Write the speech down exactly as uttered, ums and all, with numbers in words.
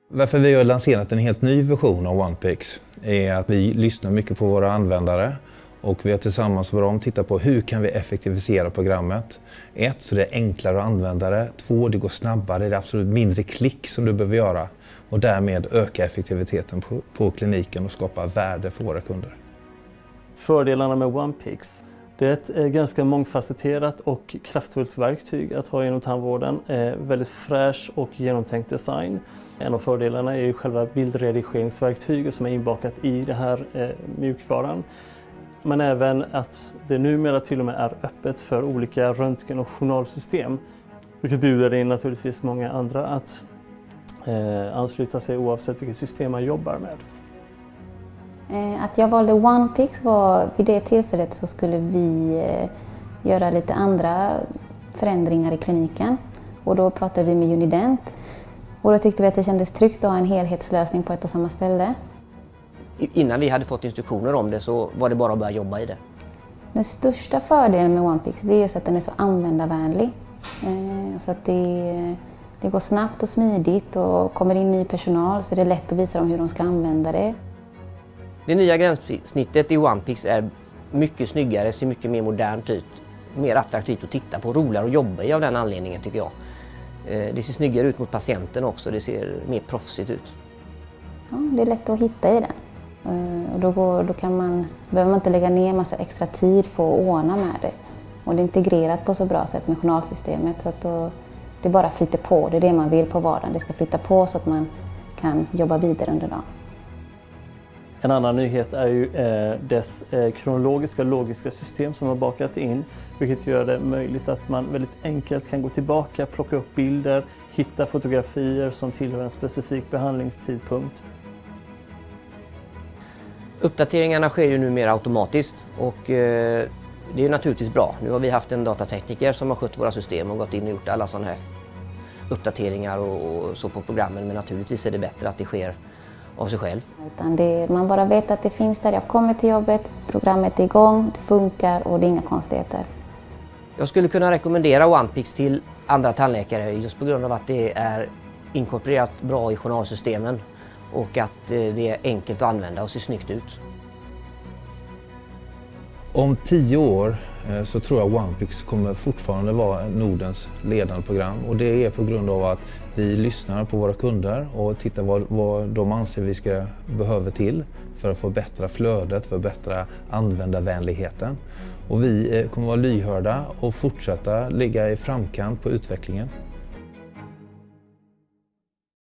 Varför vi har lanserat en helt ny version av OnePix är att vi lyssnar mycket på våra användare och vi har tillsammans med dem tittat på hur kan vi effektivisera programmet. Ett, så det är enklare att använda det. Två, det går snabbare, det är absolut mindre klick som du behöver göra och därmed öka effektiviteten på, på kliniken och skapa värde för våra kunder. Fördelarna med OnePix. Det är ett ganska mångfacetterat och kraftfullt verktyg att ha inom tandvården. Eh, väldigt fräsch och genomtänkt design. En av fördelarna är ju själva bildredigeringsverktyget som är inbakat i det här eh, mjukvaran. Men även att det numera till och med är öppet för olika röntgen- och journalsystem. Vilket bjuder in naturligtvis många andra att eh, ansluta sig oavsett vilket system man jobbar med. Att jag valde OnePix var vid det tillfället så skulle vi göra lite andra förändringar i kliniken. Och då pratade vi med Unident. Och då tyckte vi att det kändes tryggt att ha en helhetslösning på ett och samma ställe. Innan vi hade fått instruktioner om det så var det bara att börja jobba i det. Den största fördelen med OnePix det är just att den är så användarvänlig. Så att det, det går snabbt och smidigt och kommer in ny personal så det är lätt att visa dem hur de ska använda det. Det nya gränssnittet i OnePix är mycket snyggare, ser mycket mer modernt ut. Mer attraktivt att titta på, roligare att jobba i av den anledningen tycker jag. Det ser snyggare ut mot patienten också, det ser mer proffsigt ut. Ja, det är lätt att hitta i den. Och då, går, då kan man, behöver man inte lägga ner massa extra tid på att ordna med det. Och det är integrerat på så bra sätt med journalsystemet så att då, det bara flyter på. Det är det man vill på vardagen, det ska flytta på så att man kan jobba vidare under dagen. En annan nyhet är ju eh, dess eh, kronologiska logiska system som har bakat in, vilket gör det möjligt att man väldigt enkelt kan gå tillbaka, plocka upp bilder, hitta fotografier som tillhör en specifik behandlingstidpunkt. Uppdateringarna sker ju numera automatiskt och eh, det är naturligtvis bra. Nu har vi haft en datatekniker som har skött våra system och gått in och gjort alla sådana här uppdateringar och, och så på programmen, men naturligtvis är det bättre att det sker av sig själv. Utan det, man bara vet att det finns där, jag kommer till jobbet, programmet är igång, det funkar och det är inga konstigheter. Jag skulle kunna rekommendera OnePix till andra tandläkare just på grund av att det är inkorporerat bra i journalsystemen och att det är enkelt att använda och ser snyggt ut. Om tio år så tror jag OnePix kommer fortfarande vara Nordens ledande program och det är på grund av att vi lyssnar på våra kunder och tittar vad, vad de anser vi ska behöva till för att förbättra flödet, förbättra användarvänligheten. Och vi kommer vara lyhörda och fortsätta ligga i framkant på utvecklingen.